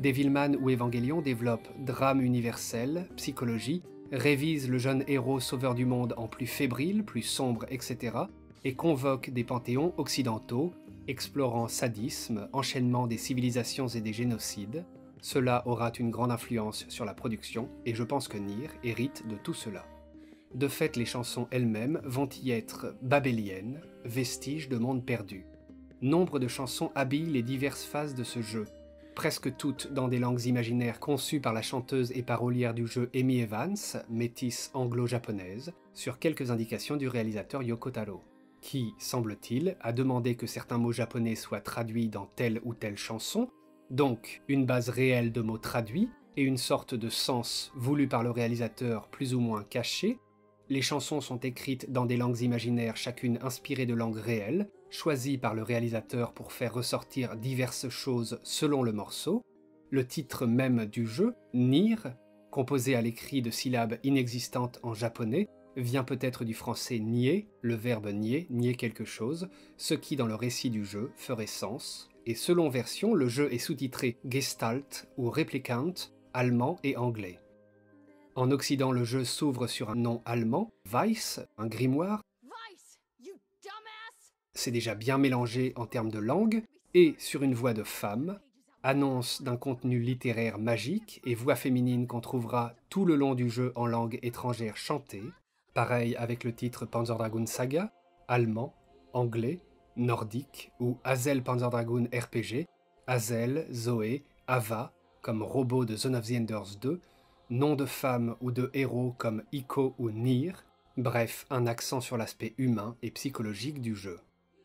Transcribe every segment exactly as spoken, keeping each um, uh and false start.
Devilman ou Evangelion développent drame universel, psychologie, révise le jeune héros sauveur du monde en plus fébrile, plus sombre, et cetera, et convoque des panthéons occidentaux, explorant sadisme, enchaînement des civilisations et des génocides. Cela aura une grande influence sur la production, et je pense que Nier hérite de tout cela. De fait, les chansons elles-mêmes vont y être babéliennes, vestiges de monde perdu. Nombre de chansons habillent les diverses phases de ce jeu, presque toutes dans des langues imaginaires conçues par la chanteuse et parolière du jeu Amy Evans, métisse anglo-japonaise, sur quelques indications du réalisateur Yoko Taro, qui, semble-t-il, a demandé que certains mots japonais soient traduits dans telle ou telle chanson, donc une base réelle de mots traduits et une sorte de sens voulu par le réalisateur plus ou moins caché. Les chansons sont écrites dans des langues imaginaires chacune inspirée de langues réelles, choisies par le réalisateur pour faire ressortir diverses choses selon le morceau. Le titre même du jeu, Nier, composé à l'écrit de syllabes inexistantes en japonais, vient peut-être du français nier, le verbe nier, nier quelque chose, ce qui dans le récit du jeu ferait sens, et selon version, le jeu est sous-titré Gestalt ou Replicant, allemand et anglais. En Occident, le jeu s'ouvre sur un nom allemand, Weiss, un grimoire. Weiss, you dumbass. C'est déjà bien mélangé en termes de langue, et sur une voix de femme, annonce d'un contenu littéraire magique et voix féminine qu'on trouvera tout le long du jeu en langue étrangère chantée. Pareil avec le titre Panzer Dragoon Saga, allemand, anglais, nordique, ou Hazel Panzer Dragoon R P G, Hazel, Zoé, Ava, comme robot de Zone of the Enders deux, nom de femmes ou de héros comme Ico ou Nier, bref, un accent sur l'aspect humain et psychologique du jeu.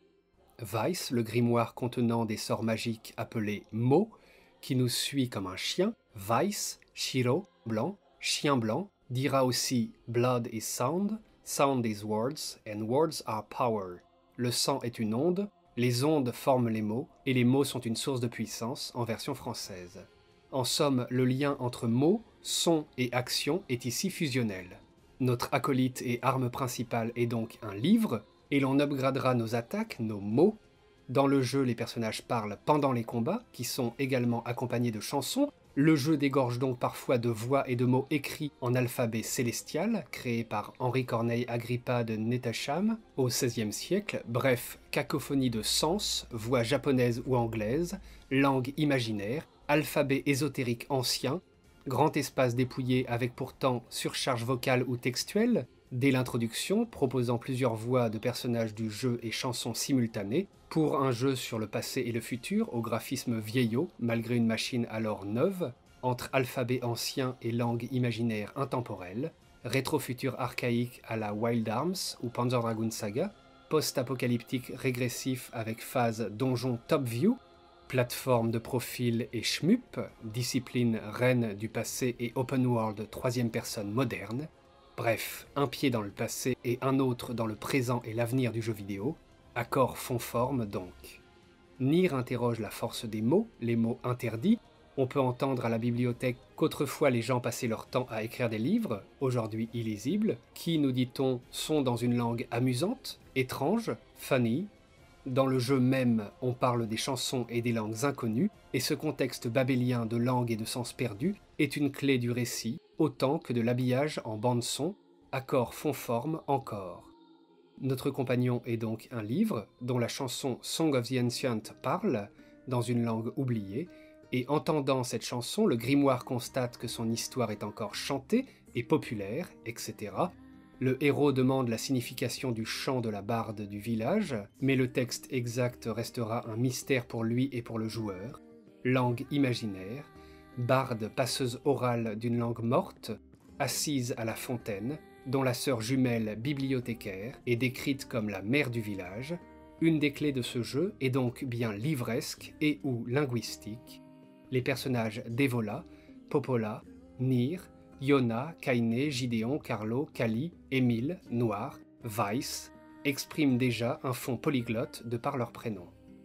Weiss, le grimoire contenant des sorts magiques appelés mots, qui nous suit comme un chien, Weiss, Shiro, blanc, chien blanc, dira aussi Blood is sound, sound is words, and words are power. Le sang est une onde, les ondes forment les mots, et les mots sont une source de puissance en version française. En somme, le lien entre mots, son et action est ici fusionnel. Notre acolyte et arme principale est donc un livre, et l'on upgradera nos attaques, nos mots. Dans le jeu, les personnages parlent pendant les combats, qui sont également accompagnés de chansons. Le jeu dégorge donc parfois de voix et de mots écrits en alphabet célestial, créé par Henri Corneille Agrippa de Nettesham au seizième siècle. Bref, cacophonie de sens, voix japonaise ou anglaise, langue imaginaire, alphabet ésotérique ancien, grand espace dépouillé avec pourtant surcharge vocale ou textuelle, dès l'introduction proposant plusieurs voix de personnages du jeu et chansons simultanées, pour un jeu sur le passé et le futur au graphisme vieillot, malgré une machine alors neuve, entre alphabet ancien et langue imaginaire intemporelle, rétro-futur archaïque à la Wild Arms ou Panzer Dragoon Saga, post-apocalyptique régressif avec phase donjon top view, plateforme de profil et shmup, discipline reine du passé et open world troisième personne moderne, bref, un pied dans le passé et un autre dans le présent et l'avenir du jeu vidéo, accord fond-forme donc. Nier interroge la force des mots, les mots interdits. On peut entendre à la bibliothèque qu'autrefois les gens passaient leur temps à écrire des livres, aujourd'hui illisibles, qui, nous dit-on, sont dans une langue amusante, étrange, funny. Dans le jeu même, on parle des chansons et des langues inconnues, et ce contexte babélien de langue et de sens perdus est une clé du récit, autant que de l'habillage en bande-son, accord fond-forme encore. Notre compagnon est donc un livre dont la chanson Song of the Ancient parle, dans une langue oubliée, et entendant cette chanson, le grimoire constate que son histoire est encore chantée et populaire, et cetera. Le héros demande la signification du chant de la barde du village, mais le texte exact restera un mystère pour lui et pour le joueur. Langue imaginaire, barde passeuse orale d'une langue morte, assise à la fontaine, dont la sœur jumelle bibliothécaire est décrite comme la mère du village. Une des clés de ce jeu est donc bien livresque et ou linguistique. Les personnages d'Evola, Popola, Nier, Yona, Kaine, Gideon, Carlo, Kali, Émile, Noir, Weiss expriment déjà un fond polyglotte de par leur prénom.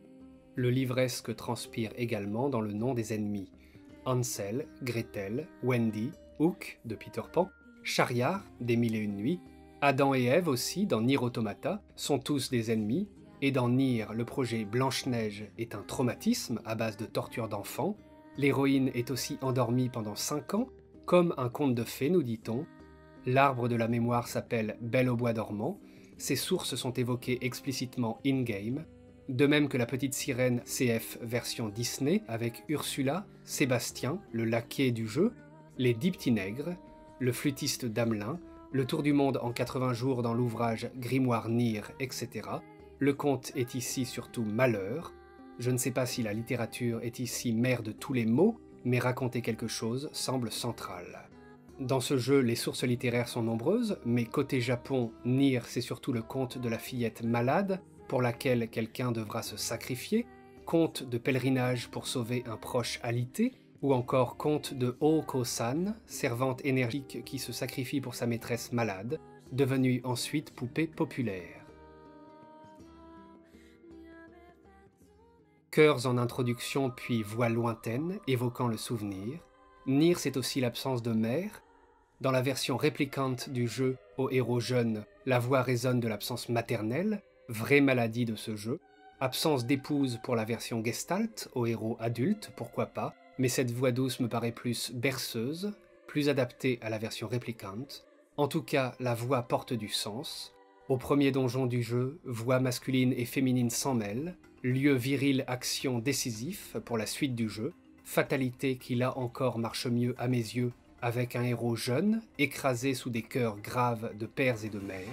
Le livresque transpire également dans le nom des ennemis. Hansel, Gretel, Wendy, Hook de Peter Pan, Shahryar des Mille et Une Nuits, Adam et Ève aussi dans Nier Automata sont tous des ennemis, et dans Nier, le projet Blanche-Neige est un traumatisme à base de torture d'enfants. L'héroïne est aussi endormie pendant cinq ans, comme un conte de fées, nous dit-on. L'arbre de la mémoire s'appelle Belle au bois dormant. Ses sources sont évoquées explicitement in-game, de même que la petite sirène C F version Disney avec Ursula, Sébastien, le laquais du jeu, les dix petits nègres, le flûtiste d'Amelin, le tour du monde en quatre-vingts jours dans l'ouvrage Grimoire Nier, et cetera. Le conte est ici surtout malheur. Je ne sais pas si la littérature est ici mère de tous les mots, mais raconter quelque chose semble central. Dans ce jeu, les sources littéraires sont nombreuses, mais côté Japon, Nier, c'est surtout le conte de la fillette malade, pour laquelle quelqu'un devra se sacrifier, conte de pèlerinage pour sauver un proche alité, ou encore conte de Oko-san, servante énergique qui se sacrifie pour sa maîtresse malade, devenue ensuite poupée populaire. Chœurs en introduction puis voix lointaine, évoquant le souvenir. Nier, c'est aussi l'absence de mère. Dans la version réplicante du jeu au héros jeune, la voix résonne de l'absence maternelle, vraie maladie de ce jeu. Absence d'épouse pour la version Gestalt, au héros adulte, pourquoi pas, mais cette voix douce me paraît plus berceuse, plus adaptée à la version réplicante. En tout cas, la voix porte du sens. Au premier donjon du jeu, voix masculine et féminine s'en mêlent, lieu viril action décisif pour la suite du jeu, fatalité qui là encore marche mieux à mes yeux avec un héros jeune, écrasé sous des cœurs graves de pères et de mères.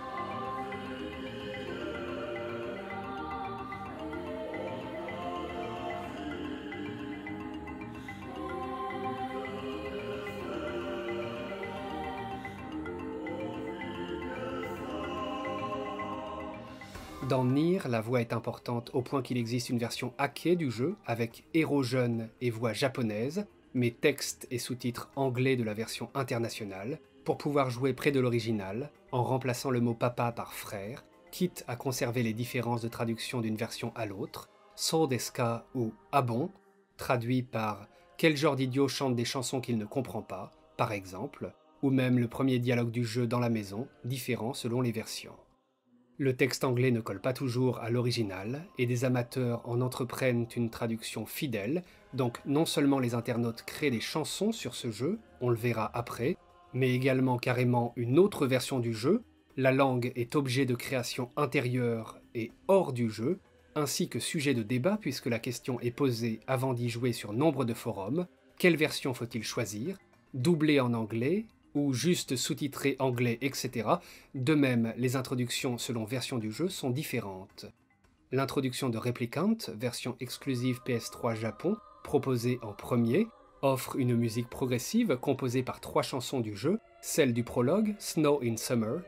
Dans Nier, la voix est importante au point qu'il existe une version hackée du jeu avec héros jeune et voix japonaise, mais texte et sous-titres anglais de la version internationale, pour pouvoir jouer près de l'original, en remplaçant le mot papa par frère, quitte à conserver les différences de traduction d'une version à l'autre, so desu ka ou ah bon, traduit par quel genre d'idiot chante des chansons qu'il ne comprend pas, par exemple, ou même le premier dialogue du jeu dans la maison, différent selon les versions. Le texte anglais ne colle pas toujours à l'original, et des amateurs en entreprennent une traduction fidèle, donc non seulement les internautes créent des chansons sur ce jeu, on le verra après, mais également carrément une autre version du jeu, la langue est objet de création intérieure et hors du jeu, ainsi que sujet de débat puisque la question est posée avant d'y jouer sur nombre de forums, quelle version faut-il choisir, doublée en anglais, ou juste sous-titré anglais, et cetera. De même, les introductions selon version du jeu sont différentes. L'introduction de Replicant, version exclusive P S trois Japon, proposée en premier, offre une musique progressive composée par trois chansons du jeu, celle du prologue, Snow in Summer,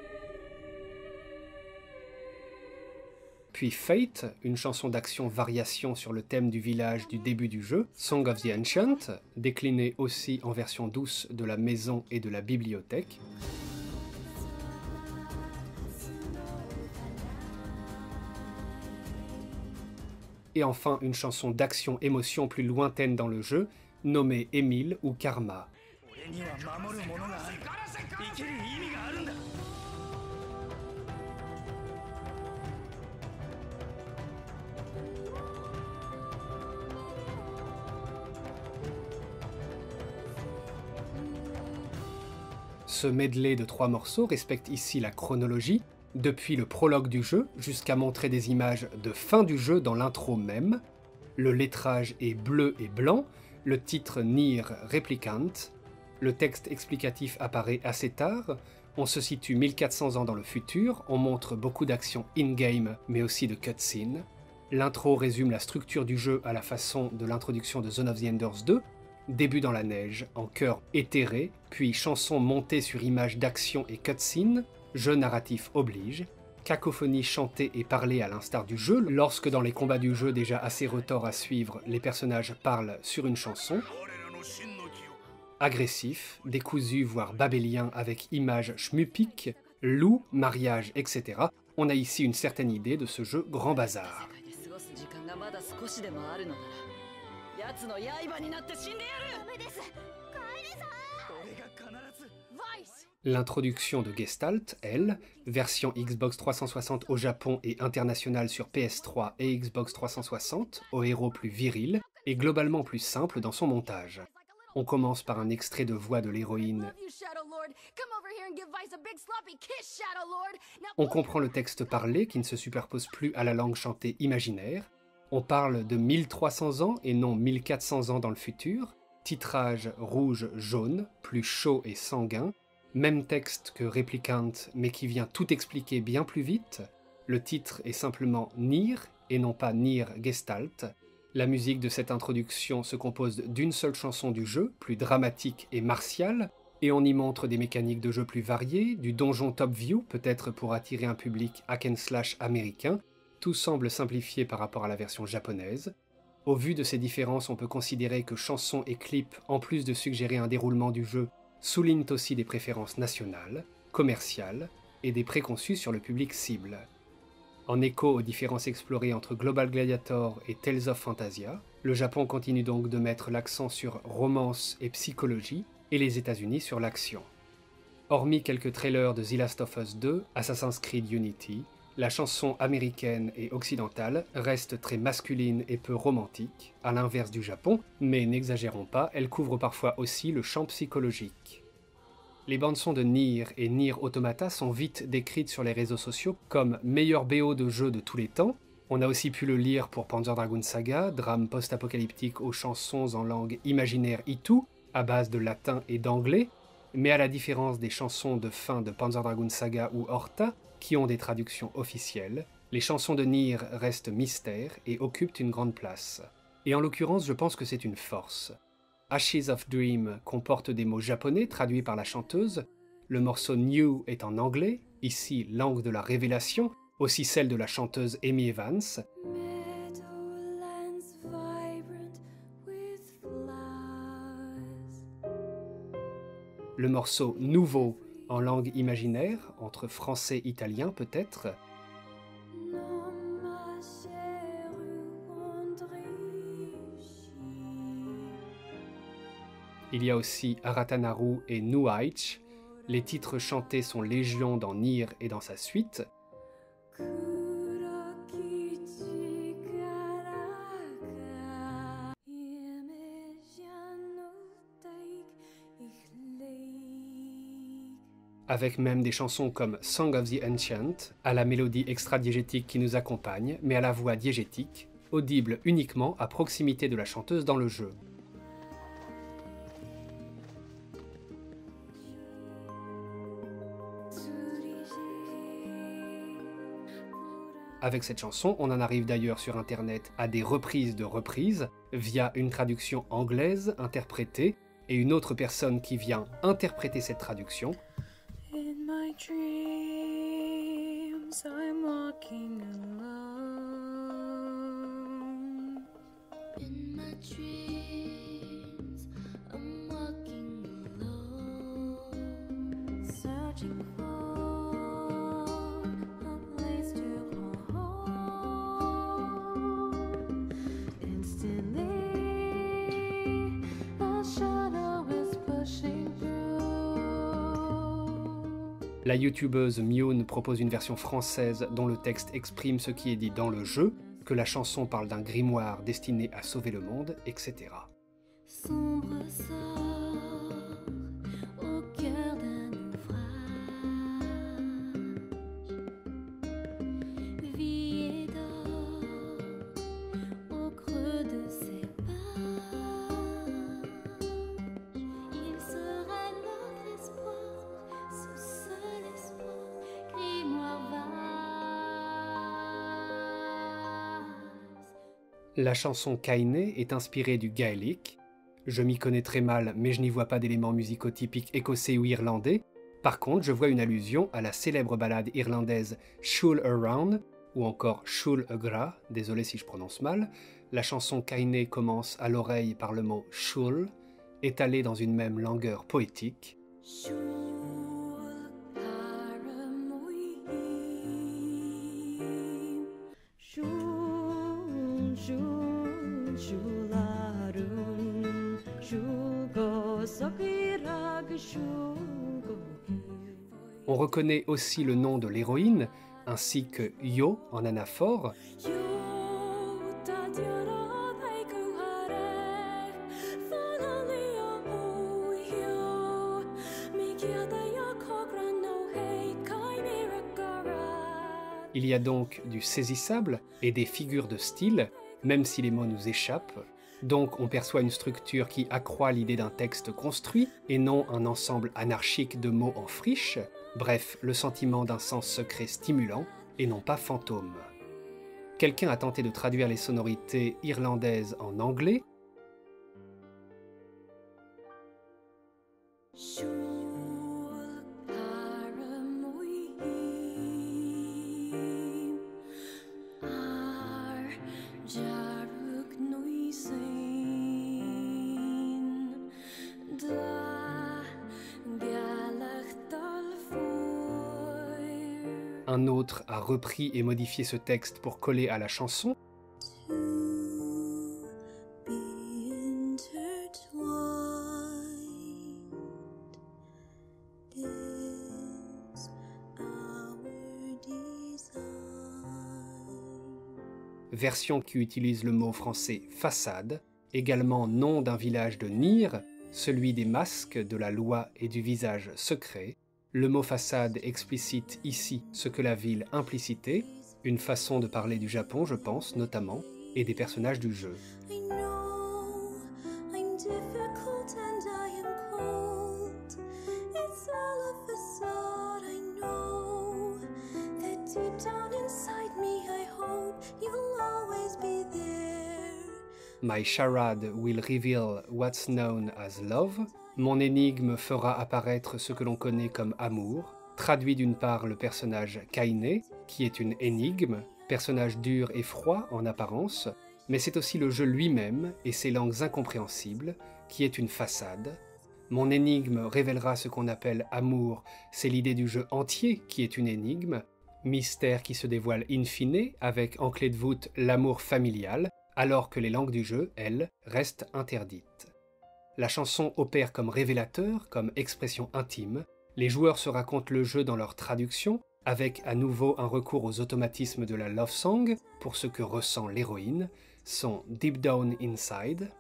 puis Fate, une chanson d'action variation sur le thème du village du début du jeu, Song of the Ancient, déclinée aussi en version douce de la maison et de la bibliothèque. Et enfin une chanson d'action-émotion plus lointaine dans le jeu, nommée Émile ou Karma. Ce medley de trois morceaux respecte ici la chronologie, depuis le prologue du jeu jusqu'à montrer des images de fin du jeu dans l'intro même. Le lettrage est bleu et blanc, le titre Nier Replicant. Le texte explicatif apparaît assez tard, on se situe mille quatre cents ans dans le futur, on montre beaucoup d'actions in-game mais aussi de cutscenes. L'intro résume la structure du jeu à la façon de l'introduction de Zone of the Enders deux, début dans la neige, en chœur éthéré, puis chanson montée sur images d'action et cutscene, jeu narratif oblige, cacophonie chantée et parlée à l'instar du jeu, lorsque dans les combats du jeu déjà assez retors à suivre, les personnages parlent sur une chanson, agressif, décousu voire babélien avec images schmuppiques, loup, mariage, et cetera. On a ici une certaine idée de ce jeu grand bazar. L'introduction de Gestalt, elle, version Xbox trois cent soixante au Japon et internationale sur P S trois et Xbox trois cent soixante, au héros plus viril, est globalement plus simple dans son montage. On commence par un extrait de voix de l'héroïne. On comprend le texte parlé qui ne se superpose plus à la langue chantée imaginaire. On parle de mille trois cents ans et non mille quatre cents ans dans le futur. Titrage rouge-jaune, plus chaud et sanguin. Même texte que Replicant, mais qui vient tout expliquer bien plus vite. Le titre est simplement Nier et non pas Nier Gestalt. La musique de cette introduction se compose d'une seule chanson du jeu, plus dramatique et martiale, et on y montre des mécaniques de jeu plus variées, du donjon top view, peut-être pour attirer un public hack and slash américain. Tout semble simplifié par rapport à la version japonaise. Au vu de ces différences, on peut considérer que chansons et clips, en plus de suggérer un déroulement du jeu, soulignent aussi des préférences nationales, commerciales et des préconçus sur le public cible. En écho aux différences explorées entre Global Gladiator et Tales of Phantasia, le Japon continue donc de mettre l'accent sur romance et psychologie, et les États-Unis sur l'action. Hormis quelques trailers de The Last of Us deux, Assassin's Creed Unity, la chanson américaine et occidentale reste très masculine et peu romantique, à l'inverse du Japon, mais n'exagérons pas, elle couvre parfois aussi le champ psychologique. Les bandes-sons de Nier et Nier Automata sont vite décrites sur les réseaux sociaux comme meilleur B O de jeu de tous les temps. On a aussi pu le lire pour Panzer Dragoon Saga, drame post-apocalyptique aux chansons en langue imaginaire Itu, à base de latin et d'anglais, mais à la différence des chansons de fin de Panzer Dragoon Saga ou Horta, qui ont des traductions officielles, les chansons de Nier restent mystères et occupent une grande place. Et en l'occurrence, je pense que c'est une force. Ashes of Dream comporte des mots japonais traduits par la chanteuse, le morceau New est en anglais, ici langue de la révélation, aussi celle de la chanteuse Amy Evans. Le morceau Nouveau en langue imaginaire, entre français et italien peut-être. Il y a aussi Aratanaru et Nuaichi. Les titres chantés sont légion dans Nier et dans sa suite. Avec même des chansons comme Song of the Ancient, à la mélodie extra-diégétique qui nous accompagne, mais à la voix diégétique, audible uniquement à proximité de la chanteuse dans le jeu. Avec cette chanson, on en arrive d'ailleurs sur internet à des reprises de reprises, via une traduction anglaise interprétée, et une autre personne qui vient interpréter cette traduction. In my dreams, I'm walking alone. In my dreams, I'm walking alone. Searching for La youtubeuse Mune propose une version française dont le texte exprime ce qui est dit dans le jeu, que la chanson parle d'un grimoire destiné à sauver le monde, et cetera. Sombre sort au cœur d'un ouvrage, vie et d'or au creux de ses pages. Il sera notre espoir, ce seul espoir, grimoire vaste. La chanson Kaine est inspirée du gaélique. Je m'y connais très mal, mais je n'y vois pas d'éléments musicaux typiques écossais ou irlandais. Par contre, je vois une allusion à la célèbre ballade irlandaise Shule Around, ou encore Shule Agra, désolé si je prononce mal. La chanson Kaine commence à l'oreille par le mot Shule, étalé dans une même langueur poétique. On reconnaît aussi le nom de l'héroïne, ainsi que Yo en anaphore. Il y a donc du saisissable et des figures de style, même si les mots nous échappent. Donc on perçoit une structure qui accroît l'idée d'un texte construit et non un ensemble anarchique de mots en friche, bref, le sentiment d'un sens secret stimulant et non pas fantôme. Quelqu'un a tenté de traduire les sonorités irlandaises en anglais. Un autre a repris et modifié ce texte pour coller à la chanson. Version qui utilise le mot français façade, également nom d'un village de Nir, celui des masques, de la loi et du visage secret. Le mot façade explicite ici ce que la ville implicitait, une façon de parler du Japon, je pense, notamment, et des personnages du jeu. My charade will reveal what's known as love. Mon énigme fera apparaître ce que l'on connaît comme amour, traduit d'une part le personnage Kaine, qui est une énigme, personnage dur et froid en apparence, mais c'est aussi le jeu lui-même et ses langues incompréhensibles, qui est une façade. Mon énigme révélera ce qu'on appelle amour, c'est l'idée du jeu entier qui est une énigme, mystère qui se dévoile in fine, avec en clé de voûte l'amour familial, alors que les langues du jeu, elles, restent interdites. La chanson opère comme révélateur, comme expression intime. Les joueurs se racontent le jeu dans leur traduction, avec à nouveau un recours aux automatismes de la love song pour ce que ressent l'héroïne, son Deep Down Inside.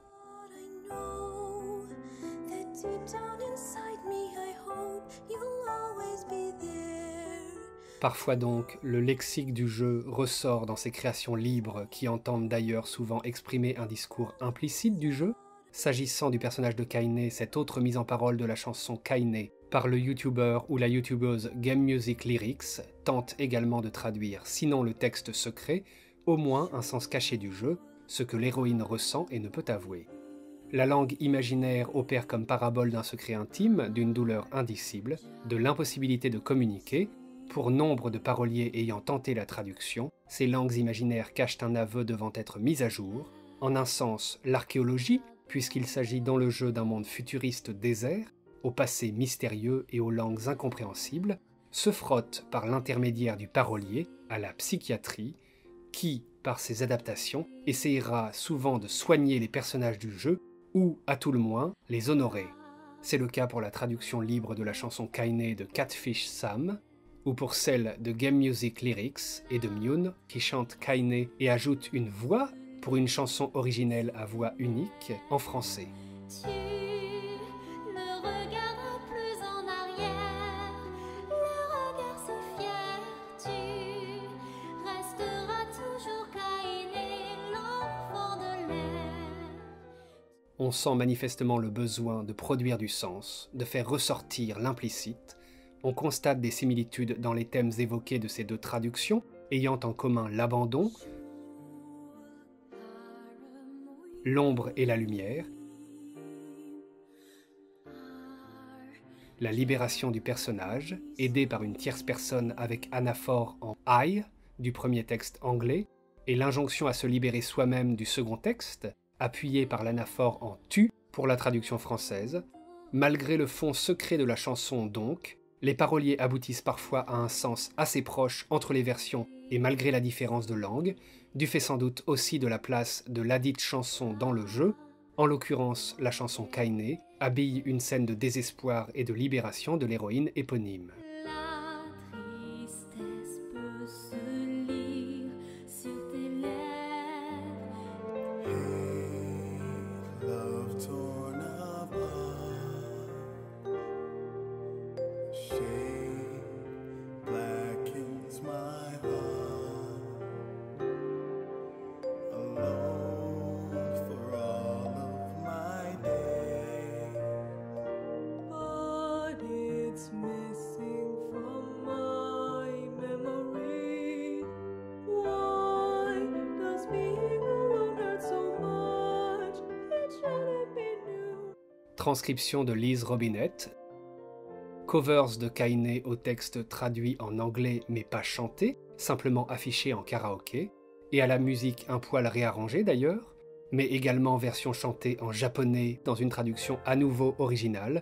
Parfois donc, le lexique du jeu ressort dans ces créations libres qui entendent d'ailleurs souvent exprimer un discours implicite du jeu. S'agissant du personnage de Kaine, cette autre mise en parole de la chanson Kaine par le youtubeur ou la youtubeuse Game Music Lyrics tente également de traduire, sinon le texte secret, au moins un sens caché du jeu, ce que l'héroïne ressent et ne peut avouer. La langue imaginaire opère comme parabole d'un secret intime, d'une douleur indicible, de l'impossibilité de communiquer. Pour nombre de paroliers ayant tenté la traduction, ces langues imaginaires cachent un aveu devant être mis à jour. En un sens, l'archéologie, puisqu'il s'agit dans le jeu d'un monde futuriste désert, au passé mystérieux et aux langues incompréhensibles, se frotte par l'intermédiaire du parolier à la psychiatrie, qui, par ses adaptations, essayera souvent de soigner les personnages du jeu, ou, à tout le moins, les honorer. C'est le cas pour la traduction libre de la chanson Kaine de Catfish Sam, ou pour celle de Game Music Lyrics et de Myun, qui chante Kaine et ajoute une voix pour une chanson originelle à voix unique en français. Tu ne regardes plus en arrière, le regard se fier, tu resteras toujours Kaine, l'enfant de l'air. On sent manifestement le besoin de produire du sens, de faire ressortir l'implicite. On constate des similitudes dans les thèmes évoqués de ces deux traductions, ayant en commun l'abandon, l'ombre et la lumière, la libération du personnage, aidé par une tierce personne avec anaphore en I du premier texte anglais, et l'injonction à se libérer soi-même du second texte, appuyé par l'anaphore en tu pour la traduction française. Malgré le fond secret de la chanson donc, les paroliers aboutissent parfois à un sens assez proche entre les versions et malgré la différence de langue, du fait sans doute aussi de la place de ladite chanson dans le jeu. En l'occurrence, la chanson Kaine habille une scène de désespoir et de libération de l'héroïne éponyme. La tristesse peut se lire sur tes lèvres. Hey, love torn apart. Shame blackens my heart. transcription de Liz Robinette, covers de Kainé au texte traduit en anglais mais pas chanté, simplement affiché en karaoké, et à la musique un poil réarrangée d'ailleurs, mais également version chantée en japonais dans une traduction à nouveau originale,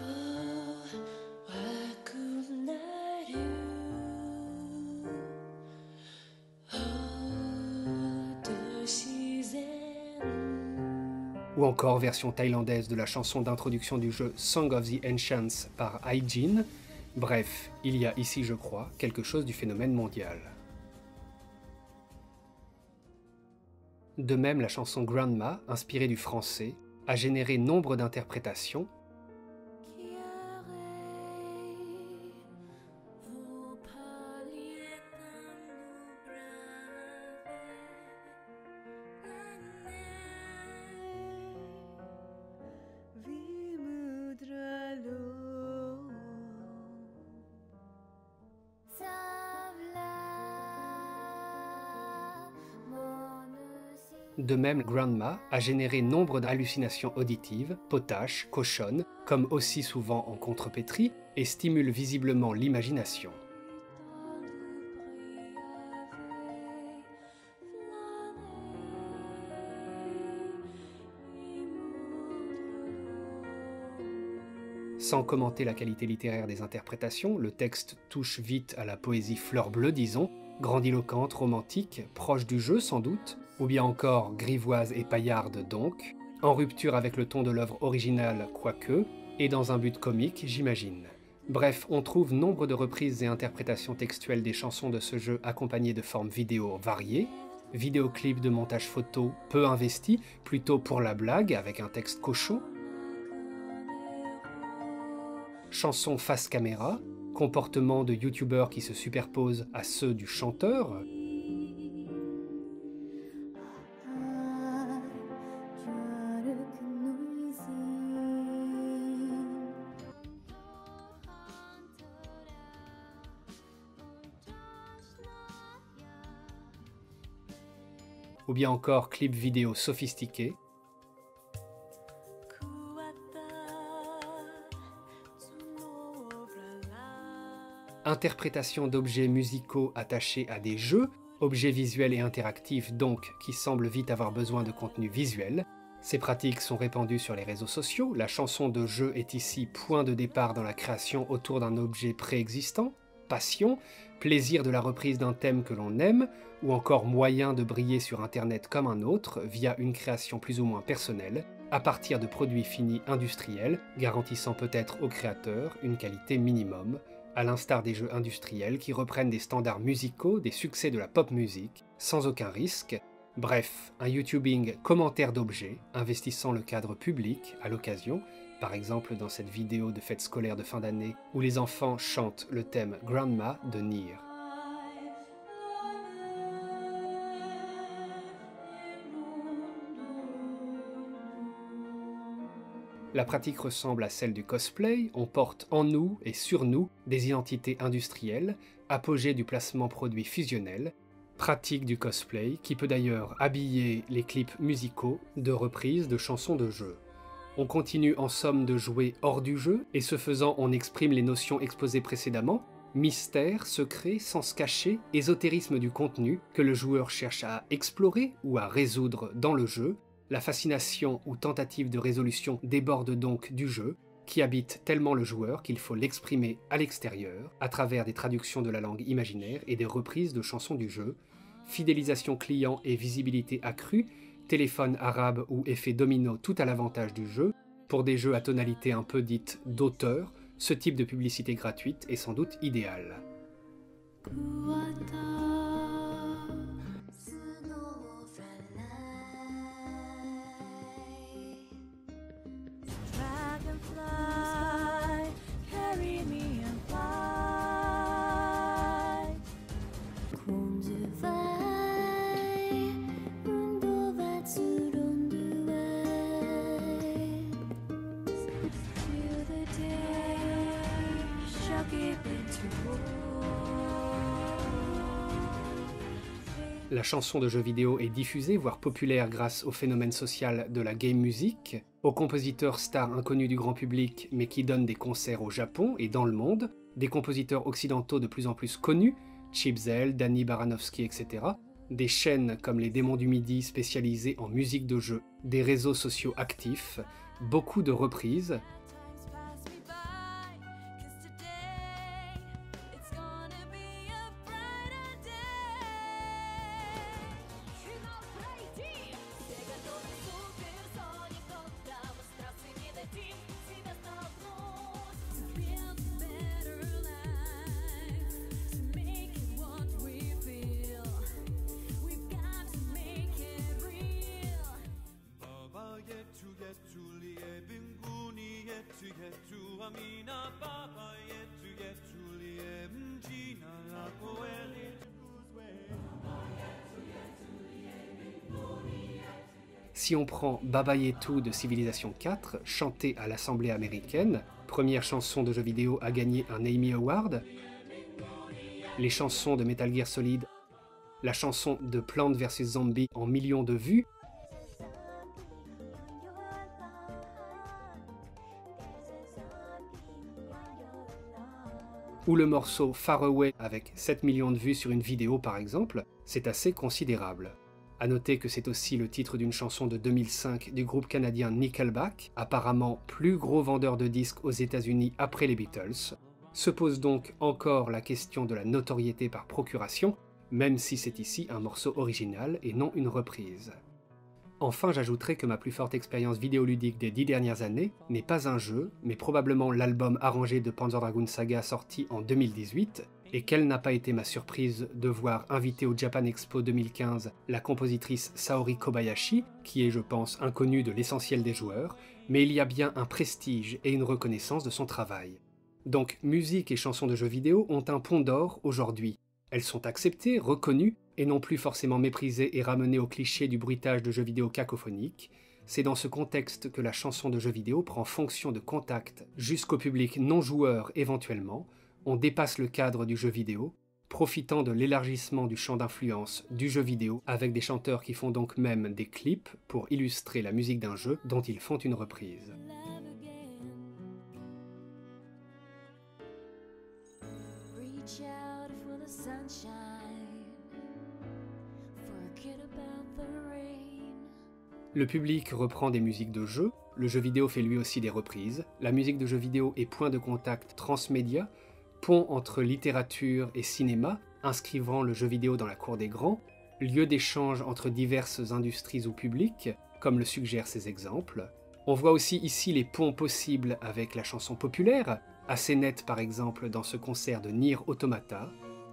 ou encore version thaïlandaise de la chanson d'introduction du jeu Song of the Ancients par Aijin. Bref, il y a ici, je crois, quelque chose du phénomène mondial. De même, la chanson Grandma, inspirée du français, a généré nombre d'interprétations, De même, Grandma a généré nombre d'hallucinations auditives, potaches, cochonnes, comme aussi souvent en contrepétrie, et stimule visiblement l'imagination. Sans commenter la qualité littéraire des interprétations, le texte touche vite à la poésie fleur bleue, disons, grandiloquente, romantique, proche du jeu sans doute, ou bien encore grivoise et paillarde donc, en rupture avec le ton de l'œuvre originale quoique, et dans un but comique, j'imagine. Bref, on trouve nombre de reprises et interprétations textuelles des chansons de ce jeu accompagnées de formes vidéo variées, vidéoclips de montage photo peu investis, plutôt pour la blague avec un texte cochon, chansons face caméra, comportements de youtubeurs qui se superposent à ceux du chanteur, ou bien encore clips vidéo sophistiqués, interprétation d'objets musicaux attachés à des jeux, objets visuels et interactifs donc qui semblent vite avoir besoin de contenu visuel. Ces pratiques sont répandues sur les réseaux sociaux, la chanson de jeu est ici point de départ dans la création autour d'un objet préexistant, passion, plaisir de la reprise d'un thème que l'on aime, ou encore moyen de briller sur internet comme un autre via une création plus ou moins personnelle, à partir de produits finis industriels, garantissant peut-être aux créateurs une qualité minimum, à l'instar des jeux industriels qui reprennent des standards musicaux, des succès de la pop music, sans aucun risque. Bref, un YouTubing commentaire d'objets, investissant le cadre public à l'occasion, par exemple dans cette vidéo de fête scolaire de fin d'année où les enfants chantent le thème Grandma de Nier. La pratique ressemble à celle du cosplay, on porte en nous et sur nous des identités industrielles, apogée du placement produit fusionnel, pratique du cosplay qui peut d'ailleurs habiller les clips musicaux de reprises de chansons de jeu. On continue en somme de jouer hors du jeu, et ce faisant on exprime les notions exposées précédemment, mystère, secret, sens caché, ésotérisme du contenu que le joueur cherche à explorer ou à résoudre dans le jeu. La fascination ou tentative de résolution déborde donc du jeu, qui habite tellement le joueur qu'il faut l'exprimer à l'extérieur, à travers des traductions de la langue imaginaire et des reprises de chansons du jeu, fidélisation client et visibilité accrue, téléphone arabe ou effet domino tout à l'avantage du jeu, pour des jeux à tonalité un peu dite d'auteur, ce type de publicité gratuite est sans doute idéal. La chanson de jeu vidéo est diffusée, voire populaire grâce au phénomène social de la game music. aux compositeurs stars inconnus du grand public mais qui donnent des concerts au Japon et dans le monde, des compositeurs occidentaux de plus en plus connus, Chip Zell, Danny Baranowski, et cetera, des chaînes comme les Démons du Midi spécialisées en musique de jeu, des réseaux sociaux actifs, beaucoup de reprises, Si on prend Baba Yetu de Civilization quatre, chanté à l'Assemblée américaine, première chanson de jeu vidéo à gagner un Emmy Award, les chansons de Metal Gear Solid, la chanson de Plants versus. Zombies en millions de vues, ou le morceau Far Away avec sept millions de vues sur une vidéo par exemple, c'est assez considérable. A noter que c'est aussi le titre d'une chanson de deux mille cinq du groupe canadien Nickelback, apparemment plus gros vendeur de disques aux États-Unis après les Beatles. Se pose donc encore la question de la notoriété par procuration, même si c'est ici un morceau original et non une reprise. Enfin, j'ajouterai que ma plus forte expérience vidéoludique des dix dernières années n'est pas un jeu, mais probablement l'album arrangé de Panzer Dragoon Saga sorti en deux mille dix-huit, et quelle n'a pas été ma surprise de voir inviter au Japan Expo deux mille quinze la compositrice Saori Kobayashi, qui est, je pense, inconnue de l'essentiel des joueurs, mais il y a bien un prestige et une reconnaissance de son travail. Donc musique et chansons de jeux vidéo ont un pont d'or aujourd'hui. Elles sont acceptées, reconnues, et non plus forcément méprisées et ramenées au cliché du bruitage de jeux vidéo cacophonique. C'est dans ce contexte que la chanson de jeux vidéo prend fonction de contact jusqu'au public non-joueur éventuellement. On dépasse le cadre du jeu vidéo, profitant de l'élargissement du champ d'influence du jeu vidéo avec des chanteurs qui font donc même des clips pour illustrer la musique d'un jeu dont ils font une reprise. Le public reprend des musiques de jeu, le jeu vidéo fait lui aussi des reprises, la musique de jeu vidéo est point de contact transmédia, pont entre littérature et cinéma, inscrivant le jeu vidéo dans la cour des grands, lieu d'échange entre diverses industries ou publics, comme le suggèrent ces exemples. On voit aussi ici les ponts possibles avec la chanson populaire, assez nette par exemple dans ce concert de Nier Automata.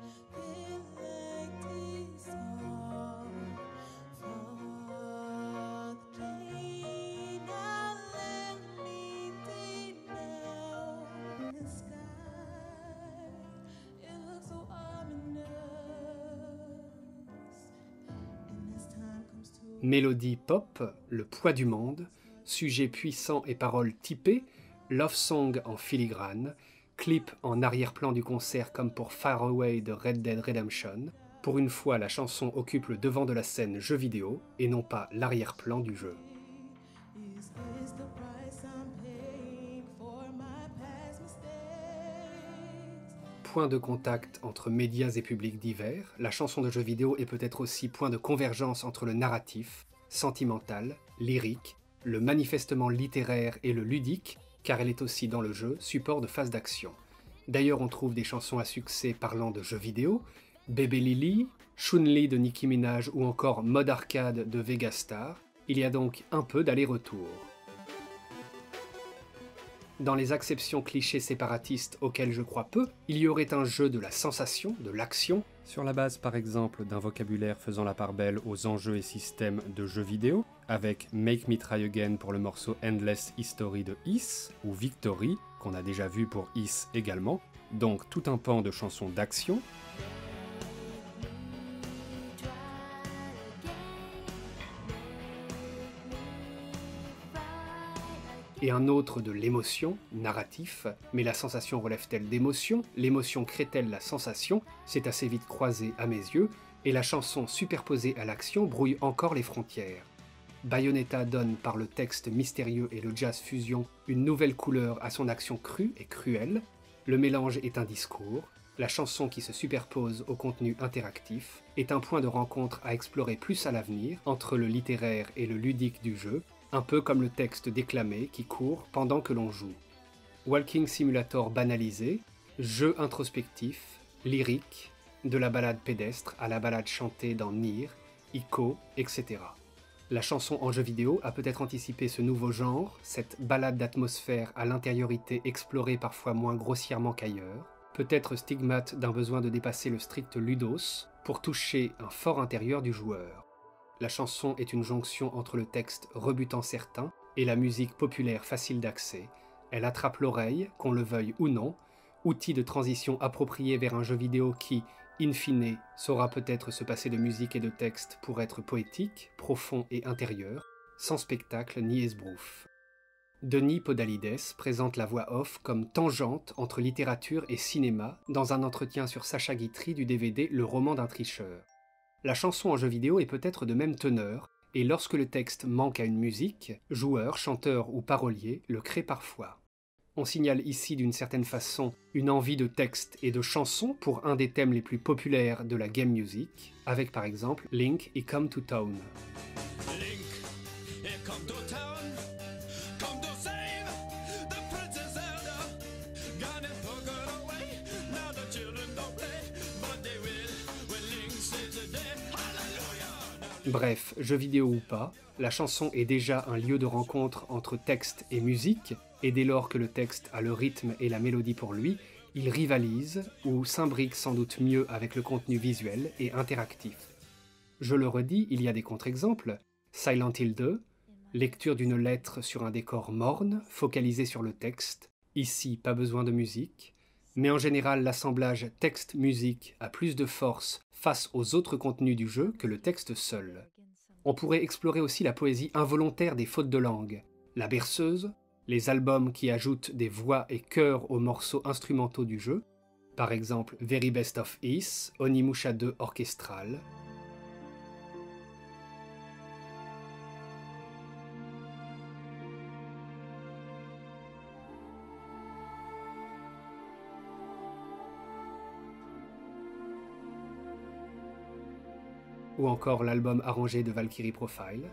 Mélodie pop, le poids du monde, sujet puissant et paroles typées, love song en filigrane, clip en arrière-plan du concert comme pour Far Away de Red Dead Redemption. Pour une fois, la chanson occupe le devant de la scène jeu vidéo et non pas l'arrière-plan du jeu. Point de contact entre médias et publics divers, la chanson de jeu vidéo est peut-être aussi point de convergence entre le narratif, sentimental, lyrique, le manifestement littéraire et le ludique, car elle est aussi dans le jeu support de phase d'action. D'ailleurs, on trouve des chansons à succès parlant de jeux vidéo, Baby Lily, Chun-Li de Nicki Minaj ou encore Mode Arcade de Vegastar. Il y a donc un peu d'aller-retour. Dans les acceptions clichés séparatistes auxquelles je crois peu, il y aurait un jeu de la sensation, de l'action, sur la base par exemple d'un vocabulaire faisant la part belle aux enjeux et systèmes de jeux vidéo, avec Make Me Try Again pour le morceau Endless History de Is, ou Victory, qu'on a déjà vu pour Is également, donc tout un pan de chansons d'action, et un autre de l'émotion, narratif, mais la sensation relève-t-elle d'émotion? L'émotion crée-t-elle la sensation? C'est assez vite croisé à mes yeux, et la chanson superposée à l'action brouille encore les frontières. Bayonetta donne par le texte mystérieux et le jazz fusion une nouvelle couleur à son action crue et cruelle. Le mélange est un discours. La chanson qui se superpose au contenu interactif est un point de rencontre à explorer plus à l'avenir entre le littéraire et le ludique du jeu, un peu comme le texte déclamé qui court pendant que l'on joue. Walking Simulator banalisé, jeu introspectif, lyrique, de la balade pédestre à la balade chantée dans Nier, Ico, et cetera. La chanson en jeu vidéo a peut-être anticipé ce nouveau genre, cette balade d'atmosphère à l'intériorité explorée parfois moins grossièrement qu'ailleurs, peut-être stigmate d'un besoin de dépasser le strict ludos pour toucher un fort intérieur du joueur. La chanson est une jonction entre le texte rebutant certain et la musique populaire facile d'accès. Elle attrape l'oreille, qu'on le veuille ou non, outil de transition approprié vers un jeu vidéo qui, in fine, saura peut-être se passer de musique et de texte pour être poétique, profond et intérieur, sans spectacle ni esbrouf. Denis Podalides présente la voix off comme tangente entre littérature et cinéma dans un entretien sur Sacha Guitry du D V D Le roman d'un tricheur. La chanson en jeu vidéo est peut-être de même teneur, et lorsque le texte manque à une musique, joueur, chanteur ou parolier le crée parfois. On signale ici d'une certaine façon une envie de texte et de chanson pour un des thèmes les plus populaires de la game music, avec par exemple Link et Come to Town. Link, here come to town. Come to save the Princess Zelda. Got it forgot away. Now the children don't play, but they will when Link saves the day. Hallelujah! Bref, jeu vidéo ou pas, la chanson est déjà un lieu de rencontre entre texte et musique, et dès lors que le texte a le rythme et la mélodie pour lui, il rivalise ou s'imbrique sans doute mieux avec le contenu visuel et interactif. Je le redis, il y a des contre-exemples. Silent Hill deux, lecture d'une lettre sur un décor morne, focalisé sur le texte. Ici, pas besoin de musique. Mais en général, l'assemblage texte-musique a plus de force face aux autres contenus du jeu que le texte seul. On pourrait explorer aussi la poésie involontaire des fautes de langue. La berceuse, les albums qui ajoutent des voix et chœurs aux morceaux instrumentaux du jeu, par exemple Very Best of Is, Onimusha deux orchestral. Ou encore l'album arrangé de Valkyrie Profile.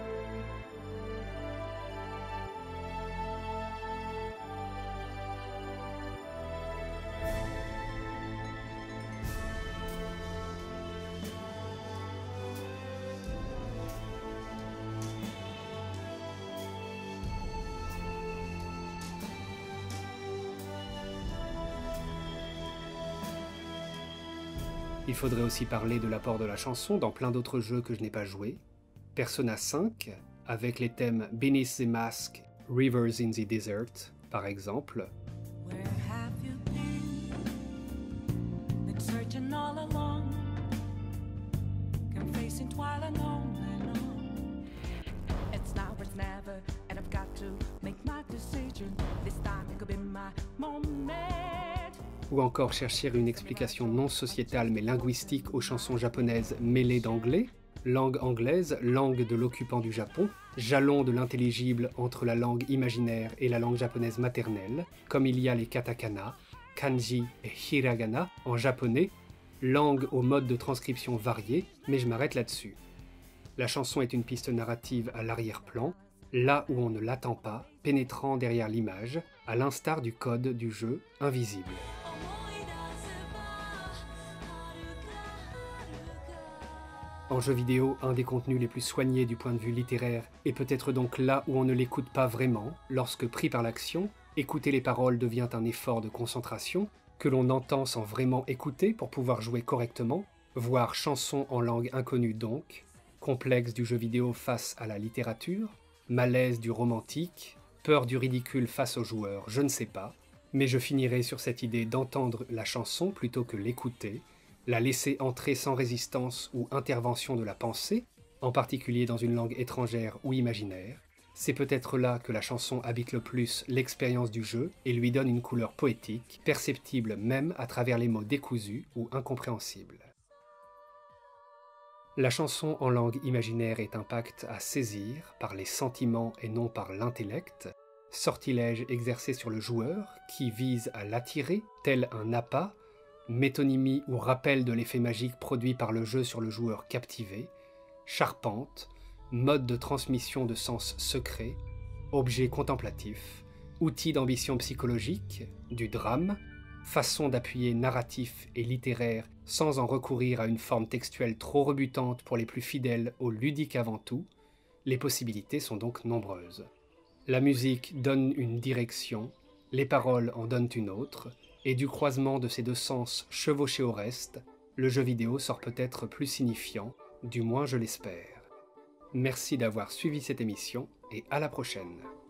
Il faudrait aussi parler de l'apport de la chanson dans plein d'autres jeux que je n'ai pas joués. Persona cinq, avec les thèmes Beneath the Mask, Rivers in the Desert, par exemple. Where have you been? Been searching all along, confessing while alone and on. It's now or it's never, and I've got to make my decision. This time it could be my moment. Ou encore chercher une explication non sociétale mais linguistique aux chansons japonaises mêlées d'anglais, langue anglaise, langue de l'occupant du Japon, jalon de l'intelligible entre la langue imaginaire et la langue japonaise maternelle, comme il y a les katakana, kanji et hiragana en japonais, langue aux modes de transcription variés, mais je m'arrête là-dessus. La chanson est une piste narrative à l'arrière-plan, là où on ne l'attend pas, pénétrant derrière l'image, à l'instar du code du jeu invisible. En jeu vidéo, un des contenus les plus soignés du point de vue littéraire est peut-être donc là où on ne l'écoute pas vraiment, lorsque pris par l'action, écouter les paroles devient un effort de concentration, que l'on entend sans vraiment écouter pour pouvoir jouer correctement, voire chanson en langue inconnue donc, complexe du jeu vidéo face à la littérature, malaise du romantique, peur du ridicule face aux joueurs, je ne sais pas, mais je finirai sur cette idée d'entendre la chanson plutôt que l'écouter, la laisser entrer sans résistance ou intervention de la pensée, en particulier dans une langue étrangère ou imaginaire. C'est peut-être là que la chanson habite le plus l'expérience du jeu et lui donne une couleur poétique, perceptible même à travers les mots décousus ou incompréhensibles. La chanson en langue imaginaire est un pacte à saisir par les sentiments et non par l'intellect, sortilège exercé sur le joueur qui vise à l'attirer, tel un appât, métonymie ou rappel de l'effet magique produit par le jeu sur le joueur captivé, charpente, mode de transmission de sens secret, objet contemplatif, outil d'ambition psychologique, du drame, façon d'appuyer narratif et littéraire sans en recourir à une forme textuelle trop rebutante pour les plus fidèles au ludique avant tout, les possibilités sont donc nombreuses. La musique donne une direction, les paroles en donnent une autre, et du croisement de ces deux sens chevauchés au reste, le jeu vidéo sort peut-être plus signifiant, du moins je l'espère. Merci d'avoir suivi cette émission et à la prochaine.